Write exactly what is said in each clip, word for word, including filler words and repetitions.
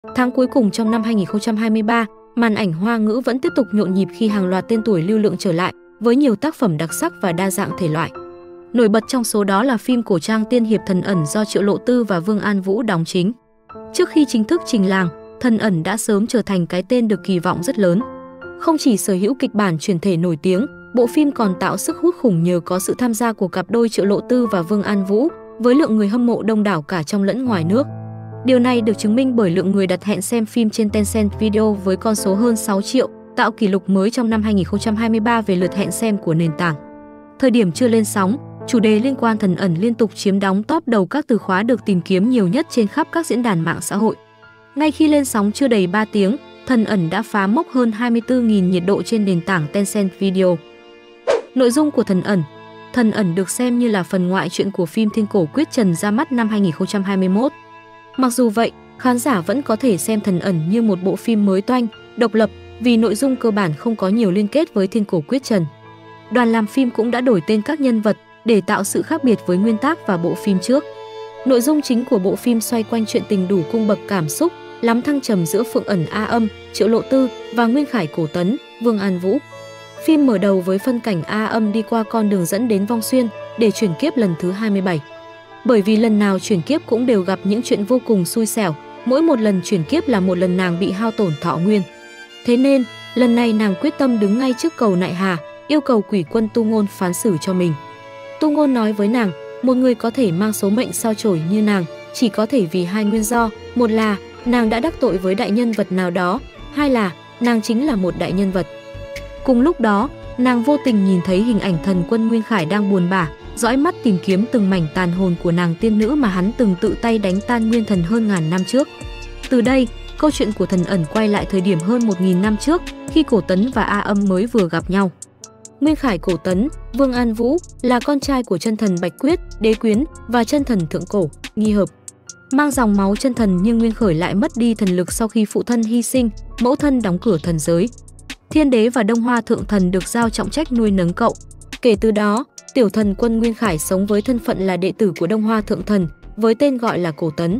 Tháng cuối cùng trong năm hai nghìn không trăm hai mươi ba, màn ảnh Hoa ngữ vẫn tiếp tục nhộn nhịp khi hàng loạt tên tuổi lưu lượng trở lại với nhiều tác phẩm đặc sắc và đa dạng thể loại. Nổi bật trong số đó là phim cổ trang tiên hiệp Thần Ẩn do Triệu Lộ Tư và Vương An Vũ đóng chính. Trước khi chính thức trình làng, Thần Ẩn đã sớm trở thành cái tên được kỳ vọng rất lớn. Không chỉ sở hữu kịch bản truyền thể nổi tiếng, bộ phim còn tạo sức hút khủng nhờ có sự tham gia của cặp đôi Triệu Lộ Tư và Vương An Vũ, với lượng người hâm mộ đông đảo cả trong lẫn ngoài nước. Điều này được chứng minh bởi lượng người đặt hẹn xem phim trên Tencent Video với con số hơn sáu triệu, tạo kỷ lục mới trong năm hai nghìn không trăm hai mươi ba về lượt hẹn xem của nền tảng. Thời điểm chưa lên sóng, chủ đề liên quan Thần Ẩn liên tục chiếm đóng top đầu các từ khóa được tìm kiếm nhiều nhất trên khắp các diễn đàn mạng xã hội. Ngay khi lên sóng chưa đầy ba tiếng, Thần Ẩn đã phá mốc hơn hai mươi tư nghìn nhiệt độ trên nền tảng Tencent Video. Nội dung của Thần Ẩn. Thần Ẩn được xem như là phần ngoại truyện của phim Thiên Cổ Quyết Trần ra mắt năm hai nghìn không trăm hai mươi mốt. Mặc dù vậy, khán giả vẫn có thể xem Thần Ẩn như một bộ phim mới toanh, độc lập vì nội dung cơ bản không có nhiều liên kết với Thiên Cổ Quyết Trần. Đoàn làm phim cũng đã đổi tên các nhân vật để tạo sự khác biệt với nguyên tác và bộ phim trước. Nội dung chính của bộ phim xoay quanh chuyện tình đủ cung bậc cảm xúc, lắm thăng trầm giữa Phượng Ẩn A Âm, Triệu Lộ Tư và Nguyên Khải Cổ Tấn, Vương An Vũ. Phim mở đầu với phân cảnh A Âm đi qua con đường dẫn đến Vong Xuyên để chuyển kiếp lần thứ hai mươi bảy. Bởi vì lần nào chuyển kiếp cũng đều gặp những chuyện vô cùng xui xẻo, mỗi một lần chuyển kiếp là một lần nàng bị hao tổn thọ nguyên. Thế nên, lần này nàng quyết tâm đứng ngay trước cầu Nại Hà, yêu cầu quỷ quân Tu Ngôn phán xử cho mình. Tu Ngôn nói với nàng, một người có thể mang số mệnh sao chổi như nàng, chỉ có thể vì hai nguyên do, một là nàng đã đắc tội với đại nhân vật nào đó, hai là nàng chính là một đại nhân vật. Cùng lúc đó, nàng vô tình nhìn thấy hình ảnh thần quân Nguyên Khải đang buồn bã, dõi mắt tìm kiếm từng mảnh tàn hồn của nàng tiên nữ mà hắn từng tự tay đánh tan nguyên thần hơn ngàn năm trước. Từ đây, câu chuyện của Thần Ẩn quay lại thời điểm hơn một nghìn năm trước, khi Cổ Tấn và A Âm mới vừa gặp nhau. Nguyên Khải Cổ Tấn, Vương An Vũ là con trai của chân thần Bạch Quyết, Đế Quyến và chân thần Thượng Cổ, Nghi Hợp. Mang dòng máu chân thần nhưng Nguyên Khởi lại mất đi thần lực sau khi phụ thân hy sinh, mẫu thân đóng cửa thần giới. Thiên Đế và Đông Hoa Thượng Thần được giao trọng trách nuôi nấng cậu. Kể từ đó, tiểu thần quân Nguyên Khải sống với thân phận là đệ tử của Đông Hoa Thượng Thần, với tên gọi là Cổ Tấn.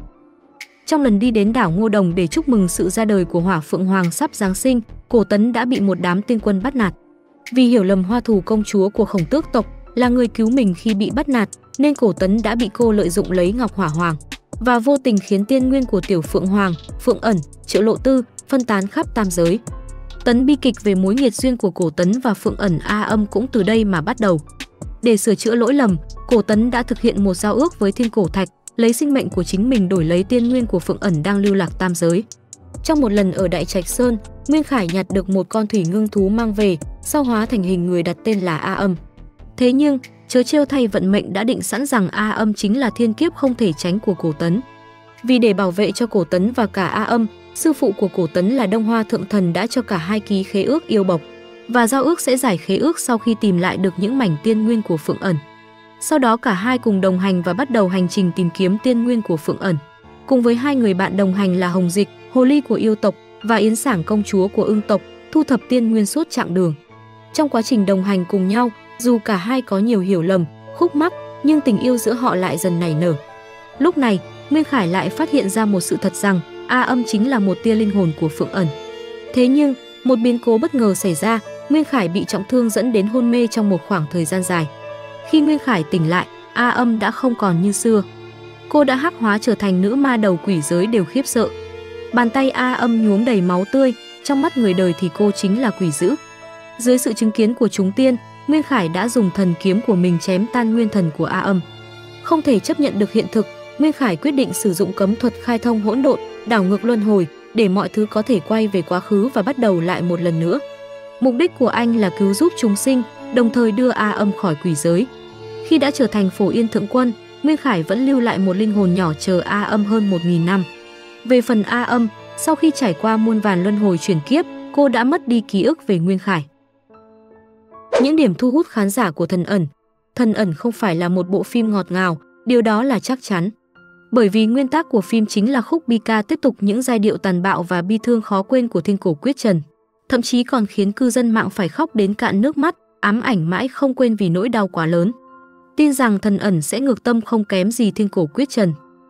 Trong lần đi đến đảo Ngô Đồng để chúc mừng sự ra đời của Hỏa Phượng Hoàng sắp Giáng sinh, Cổ Tấn đã bị một đám tiên quân bắt nạt. Vì hiểu lầm Hoa Thù công chúa của Khổng Tước tộc là người cứu mình khi bị bắt nạt, nên Cổ Tấn đã bị cô lợi dụng lấy Ngọc Hỏa Hoàng và vô tình khiến tiên nguyên của tiểu Phượng Hoàng, Phượng Ẩn, Triệu Lộ Tư phân tán khắp tam giới. Tấn bi kịch về mối nghiệt duyên của Cổ Tấn và Phượng Ẩn A Âm cũng từ đây mà bắt đầu. Để sửa chữa lỗi lầm, Cổ Tấn đã thực hiện một giao ước với Thiên Cổ Thạch, lấy sinh mệnh của chính mình đổi lấy tiên nguyên của Phượng Ẩn đang lưu lạc tam giới. Trong một lần ở Đại Trạch Sơn, Nguyên Khải nhặt được một con thủy ngưng thú mang về, sau hóa thành hình người đặt tên là A Âm. Thế nhưng, chớ trêu thay vận mệnh đã định sẵn rằng A Âm chính là thiên kiếp không thể tránh của Cổ Tấn. Vì để bảo vệ cho Cổ Tấn và cả A Âm, sư phụ của Cổ Tấn là Đông Hoa Thượng Thần đã cho cả hai ký khế ước yêu bộc, và giao ước sẽ giải khế ước sau khi tìm lại được những mảnh tiên nguyên của Phượng Ẩn. Sau đó cả hai cùng đồng hành và bắt đầu hành trình tìm kiếm tiên nguyên của Phượng Ẩn. Cùng với hai người bạn đồng hành là Hồng Dịch, hồ ly của yêu tộc, và Yến Sảng công chúa của ưng tộc, thu thập tiên nguyên suốt chặng đường. Trong quá trình đồng hành cùng nhau, dù cả hai có nhiều hiểu lầm, khúc mắc, nhưng tình yêu giữa họ lại dần nảy nở. Lúc này, Nguyên Khải lại phát hiện ra một sự thật rằng A Âm chính là một tia linh hồn của Phượng Ẩn. Thế nhưng, một biến cố bất ngờ xảy ra, Nguyên Khải bị trọng thương dẫn đến hôn mê trong một khoảng thời gian dài. Khi Nguyên Khải tỉnh lại, A Âm đã không còn như xưa. Cô đã hắc hóa trở thành nữ ma đầu quỷ giới đều khiếp sợ. Bàn tay A Âm nhuốm đầy máu tươi, trong mắt người đời thì cô chính là quỷ dữ. Dưới sự chứng kiến của chúng tiên, Nguyên Khải đã dùng thần kiếm của mình chém tan nguyên thần của A Âm. Không thể chấp nhận được hiện thực, Nguyên Khải quyết định sử dụng cấm thuật khai thông hỗn độn, đảo ngược luân hồi, để mọi thứ có thể quay về quá khứ và bắt đầu lại một lần nữa. Mục đích của anh là cứu giúp chúng sinh, đồng thời đưa A Âm khỏi quỷ giới. Khi đã trở thành Phổ Yên Thượng Quân, Nguyên Khải vẫn lưu lại một linh hồn nhỏ chờ A Âm hơn một nghìn năm. Về phần A Âm, sau khi trải qua muôn vàn luân hồi chuyển kiếp, cô đã mất đi ký ức về Nguyên Khải. Những điểm thu hút khán giả của Thần Ẩn. Thần Ẩn không phải là một bộ phim ngọt ngào, điều đó là chắc chắn. Bởi vì nguyên tắc của phim chính là khúc bi ca tiếp tục những giai điệu tàn bạo và bi thương khó quên của Thiên Cổ Quyết Trần. Thậm chí còn khiến cư dân mạng phải khóc đến cạn nước mắt, ám ảnh mãi không quên vì nỗi đau quá lớn. Tin rằng Thần Ẩn sẽ ngược tâm không kém gì Thiên Cổ Quyết Trần.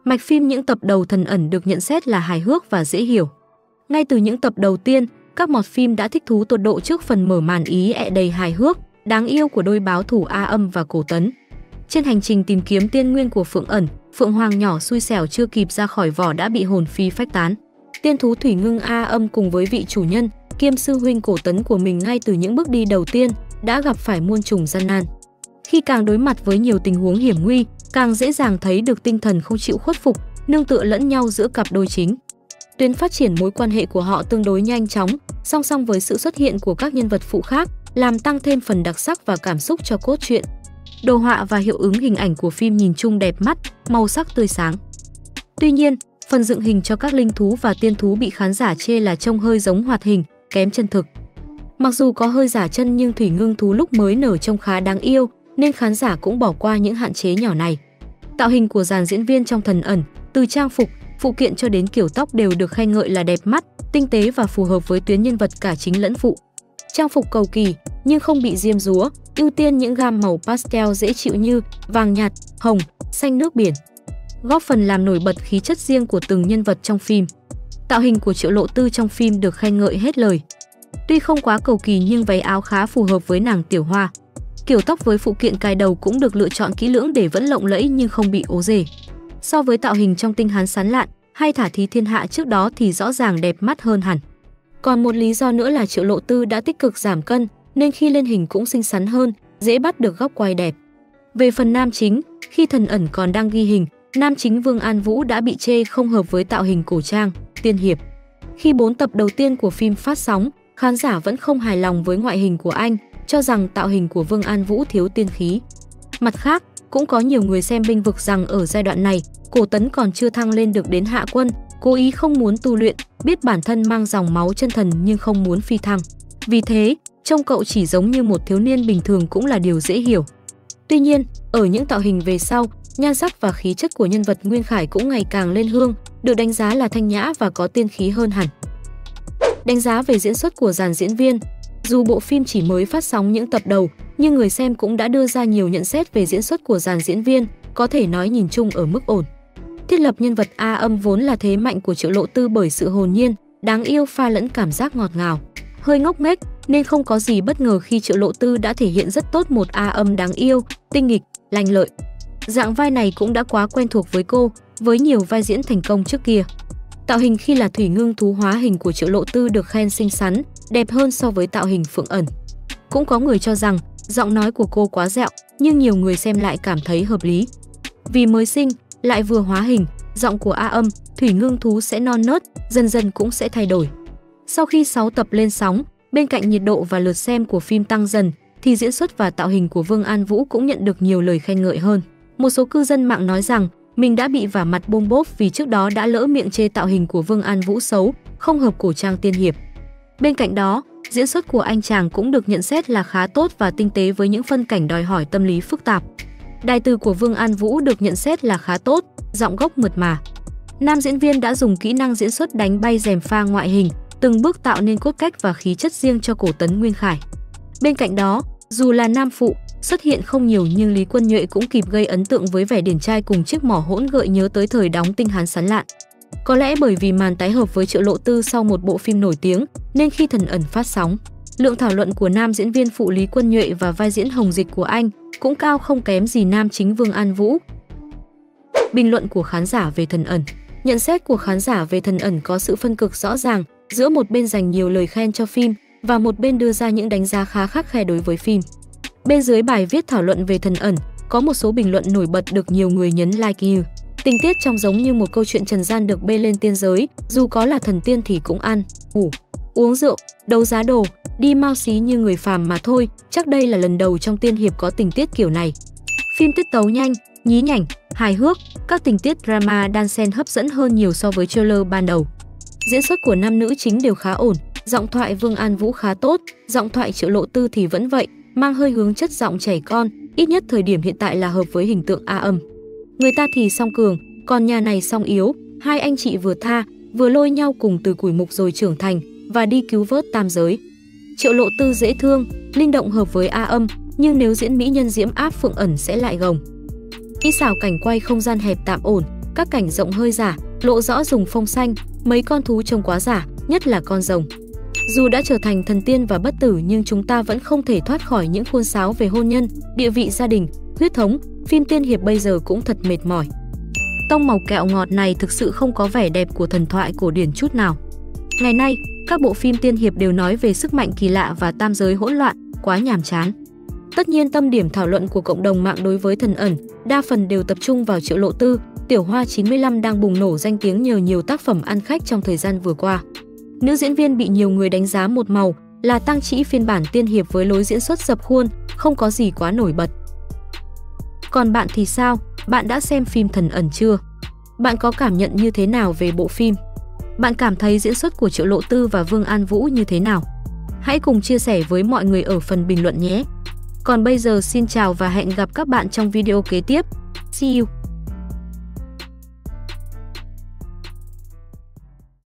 Mạch phim những tập đầu Thần Ẩn được nhận xét là hài hước và dễ hiểu. Ngay từ những tập đầu tiên, các mọt phim đã thích thú tột độ trước phần mở màn ý ẹ đầy hài hước, đáng yêu của đôi báo thủ A Âm và Cổ Tấn. Trên hành trình tìm kiếm tiên nguyên của Phượng Ẩn, Phượng Hoàng nhỏ xui xẻo chưa kịp ra khỏi vỏ đã bị hồn phi phách tán. Tiên thú Thủy Ngưng A Âm cùng với vị chủ nhân, kiêm sư huynh Cổ Tấn của mình ngay từ những bước đi đầu tiên đã gặp phải muôn trùng gian nan. Khi càng đối mặt với nhiều tình huống hiểm nguy, càng dễ dàng thấy được tinh thần không chịu khuất phục, nương tựa lẫn nhau giữa cặp đôi chính. Tuyến phát triển mối quan hệ của họ tương đối nhanh chóng, song song với sự xuất hiện của các nhân vật phụ khác, làm tăng thêm phần đặc sắc và cảm xúc cho cốt truyện. Đồ họa và hiệu ứng hình ảnh của phim nhìn chung đẹp mắt, màu sắc tươi sáng. Tuy nhiên, phần dựng hình cho các linh thú và tiên thú bị khán giả chê là trông hơi giống hoạt hình, kém chân thực. Mặc dù có hơi giả chân nhưng Thủy Ngưng thú lúc mới nở trông khá đáng yêu, nên khán giả cũng bỏ qua những hạn chế nhỏ này. Tạo hình của dàn diễn viên trong Thần Ẩn, từ trang phục, phụ kiện cho đến kiểu tóc đều được khen ngợi là đẹp mắt, tinh tế và phù hợp với tuyến nhân vật cả chính lẫn phụ. Trang phục cầu kỳ nhưng không bị diêm dúa, ưu tiên những gam màu pastel dễ chịu như vàng nhạt, hồng, xanh nước biển, góp phần làm nổi bật khí chất riêng của từng nhân vật trong phim. Tạo hình của Triệu Lộ Tư trong phim được khen ngợi hết lời. Tuy không quá cầu kỳ nhưng váy áo khá phù hợp với nàng Tiểu Hoa. Kiểu tóc với phụ kiện cài đầu cũng được lựa chọn kỹ lưỡng để vẫn lộng lẫy nhưng không bị ố rề. So với tạo hình trong Tinh Hán Sán Lạn hay Thả Thí Thiên Hạ trước đó thì rõ ràng đẹp mắt hơn hẳn. Còn một lý do nữa là Triệu Lộ Tư đã tích cực giảm cân nên khi lên hình cũng xinh xắn hơn, dễ bắt được góc quay đẹp. Về phần nam chính, khi Thần Ẩn còn đang ghi hình, nam chính Vương An Vũ đã bị chê không hợp với tạo hình cổ trang, tiên hiệp. Khi bốn tập đầu tiên của phim phát sóng, khán giả vẫn không hài lòng với ngoại hình của anh, cho rằng tạo hình của Vương An Vũ thiếu tiên khí. Mặt khác, cũng có nhiều người xem bênh vực rằng ở giai đoạn này, Cổ Tấn còn chưa thăng lên được đến hạ quân, cố ý không muốn tu luyện, biết bản thân mang dòng máu chân thần nhưng không muốn phi thăng. Vì thế, trông cậu chỉ giống như một thiếu niên bình thường cũng là điều dễ hiểu. Tuy nhiên, ở những tạo hình về sau, nhan sắc và khí chất của nhân vật Nguyên Khải cũng ngày càng lên hương, được đánh giá là thanh nhã và có tiên khí hơn hẳn. Đánh giá về diễn xuất của dàn diễn viên. Dù bộ phim chỉ mới phát sóng những tập đầu, nhưng người xem cũng đã đưa ra nhiều nhận xét về diễn xuất của dàn diễn viên, có thể nói nhìn chung ở mức ổn. Thiết lập nhân vật A Âm vốn là thế mạnh của Triệu Lộ Tư bởi sự hồn nhiên, đáng yêu pha lẫn cảm giác ngọt ngào, hơi ngốc nghếch nên không có gì bất ngờ khi Triệu Lộ Tư đã thể hiện rất tốt một A Âm đáng yêu, tinh nghịch, lanh lợi. Dạng vai này cũng đã quá quen thuộc với cô, với nhiều vai diễn thành công trước kia. Tạo hình khi là Thủy Ngưng thú hóa hình của Triệu Lộ Tư được khen xinh xắn, đẹp hơn so với tạo hình Phượng Ẩn. Cũng có người cho rằng giọng nói của cô quá dẹo, nhưng nhiều người xem lại cảm thấy hợp lý. Vì mới sinh, lại vừa hóa hình, giọng của A Âm, Thủy Ngưng thú sẽ non nớt, dần dần cũng sẽ thay đổi. Sau khi sáu tập lên sóng, bên cạnh nhiệt độ và lượt xem của phim tăng dần, thì diễn xuất và tạo hình của Vương An Vũ cũng nhận được nhiều lời khen ngợi hơn. Một số cư dân mạng nói rằng mình đã bị vả mặt bôm bốp vì trước đó đã lỡ miệng chê tạo hình của Vương An Vũ xấu, không hợp cổ trang tiên hiệp. Bên cạnh đó, diễn xuất của anh chàng cũng được nhận xét là khá tốt và tinh tế với những phân cảnh đòi hỏi tâm lý phức tạp. Đài từ của Vương An Vũ được nhận xét là khá tốt, giọng gốc mượt mà. Nam diễn viên đã dùng kỹ năng diễn xuất đánh bay rèm pha ngoại hình, từng bước tạo nên cốt cách và khí chất riêng cho Cổ Tấn Nguyên Khải. Bên cạnh đó, dù là nam phụ, xuất hiện không nhiều nhưng Lý Quân Nhuệ cũng kịp gây ấn tượng với vẻ điển trai cùng chiếc mỏ hỗn gợi nhớ tới thời đóng Tinh Hán Sán Lạn. Có lẽ bởi vì màn tái hợp với Triệu Lộ Tư sau một bộ phim nổi tiếng, nên khi Thần Ẩn phát sóng, lượng thảo luận của nam diễn viên phụ Lý Quân Nhuệ và vai diễn Hồng Dịch của anh cũng cao không kém gì nam chính Vương An Vũ. Bình luận của khán giả về Thần Ẩn. Nhận xét của khán giả về Thần Ẩn có sự phân cực rõ ràng, giữa một bên dành nhiều lời khen cho phim và một bên đưa ra những đánh giá khá khắt khe đối với phim. Bên dưới bài viết thảo luận về Thần Ẩn, có một số bình luận nổi bật được nhiều người nhấn like you. Tình tiết trông giống như một câu chuyện trần gian được bê lên tiên giới, dù có là thần tiên thì cũng ăn, ngủ, uống rượu, đấu giá đồ, đi mao xí như người phàm mà thôi, chắc đây là lần đầu trong tiên hiệp có tình tiết kiểu này. Phim tiết tấu nhanh, nhí nhảnh, hài hước, các tình tiết drama đan xen hấp dẫn hơn nhiều so với trailer ban đầu. Diễn xuất của nam nữ chính đều khá ổn, giọng thoại Vương An Vũ khá tốt, giọng thoại Triệu Lộ Tư thì vẫn vậy, mang hơi hướng chất giọng trẻ con, ít nhất thời điểm hiện tại là hợp với hình tượng A Âm. Người ta thì song cường, còn nhà này song yếu, hai anh chị vừa tha, vừa lôi nhau cùng từ củi mục rồi trưởng thành và đi cứu vớt tam giới. Triệu Lộ Tư dễ thương, linh động hợp với A Âm, nhưng nếu diễn mỹ nhân diễm áp Phượng Ẩn sẽ lại gồng. Kỹ xảo cảnh quay không gian hẹp tạm ổn, các cảnh rộng hơi giả, lộ rõ dùng phông xanh, mấy con thú trông quá giả, nhất là con rồng. Dù đã trở thành thần tiên và bất tử nhưng chúng ta vẫn không thể thoát khỏi những khuôn sáo về hôn nhân, địa vị gia đình, huyết thống, phim tiên hiệp bây giờ cũng thật mệt mỏi. Tông màu kẹo ngọt này thực sự không có vẻ đẹp của thần thoại cổ điển chút nào. Ngày nay, các bộ phim tiên hiệp đều nói về sức mạnh kỳ lạ và tam giới hỗn loạn, quá nhàm chán. Tất nhiên tâm điểm thảo luận của cộng đồng mạng đối với Thần Ẩn đa phần đều tập trung vào Triệu Lộ Tư, tiểu hoa chín mươi lăm đang bùng nổ danh tiếng nhờ nhiều tác phẩm ăn khách trong thời gian vừa qua. Nữ diễn viên bị nhiều người đánh giá một màu là Tang Chỉ phiên bản tiên hiệp với lối diễn xuất dập khuôn, không có gì quá nổi bật. Còn bạn thì sao? Bạn đã xem phim Thần Ẩn chưa? Bạn có cảm nhận như thế nào về bộ phim? Bạn cảm thấy diễn xuất của Triệu Lộ Tư và Vương An Vũ như thế nào? Hãy cùng chia sẻ với mọi người ở phần bình luận nhé! Còn bây giờ xin chào và hẹn gặp các bạn trong video kế tiếp. See you!